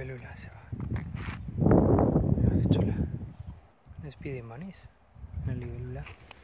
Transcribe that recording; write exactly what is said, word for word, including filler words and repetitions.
libélula se va. Mira qué chula. Un speedy manis. Una libélula.